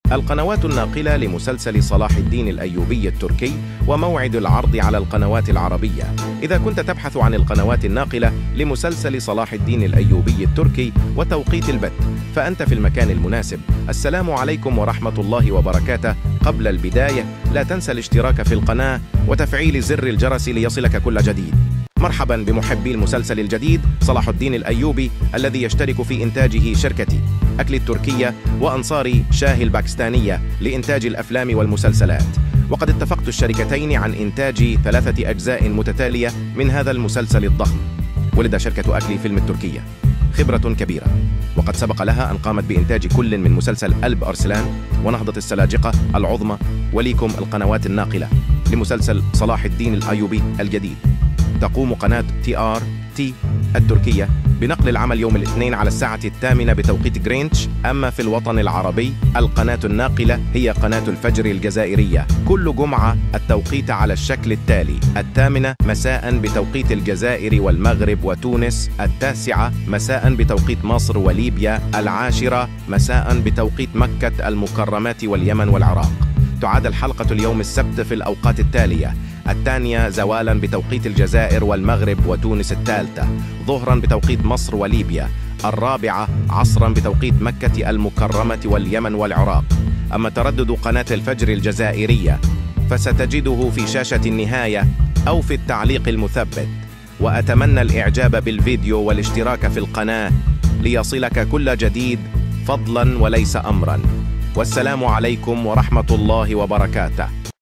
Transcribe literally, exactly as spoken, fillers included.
القنوات الناقلة لمسلسل صلاح الدين الأيوبي التركي وموعد العرض على القنوات العربية. إذا كنت تبحث عن القنوات الناقلة لمسلسل صلاح الدين الأيوبي التركي وتوقيت البث فأنت في المكان المناسب. السلام عليكم ورحمة الله وبركاته. قبل البداية لا تنسى الاشتراك في القناة وتفعيل زر الجرس ليصلك كل جديد. مرحبا بمحبي المسلسل الجديد صلاح الدين الأيوبي الذي يشترك في إنتاجه شركتي أكل التركية وأنصار شاهي الباكستانية لإنتاج الأفلام والمسلسلات. وقد اتفقت الشركتين عن إنتاج ثلاثة أجزاء متتالية من هذا المسلسل الضخم. ولد شركة أكل فيلم التركية خبرة كبيرة، وقد سبق لها أن قامت بإنتاج كل من مسلسل ألب أرسلان ونهضة السلاجقة العظمى وليكم القنوات الناقلة لمسلسل صلاح الدين الأيوبي الجديد. تقوم قناة تي آر تي التركية بنقل العمل يوم الاثنين على الساعة الثامنة بتوقيت غرينتش. أما في الوطن العربي القناة الناقلة هي قناة الفجر الجزائرية كل جمعة التوقيت على الشكل التالي: الثامنة مساء بتوقيت الجزائر والمغرب وتونس، التاسعة مساء بتوقيت مصر وليبيا، العاشرة مساء بتوقيت مكة المكرمات واليمن والعراق. تعاد الحلقة اليوم السبت في الأوقات التالية: الثانية زوالا بتوقيت الجزائر والمغرب وتونس، الثالثة ظهرا بتوقيت مصر وليبيا، الرابعة عصرا بتوقيت مكة المكرمة واليمن والعراق. أما تردد قناة الفجر الجزائرية فستجده في شاشة النهاية أو في التعليق المثبت. وأتمنى الإعجاب بالفيديو والاشتراك في القناة ليصلك كل جديد فضلا وليس أمرا. والسلام عليكم ورحمة الله وبركاته.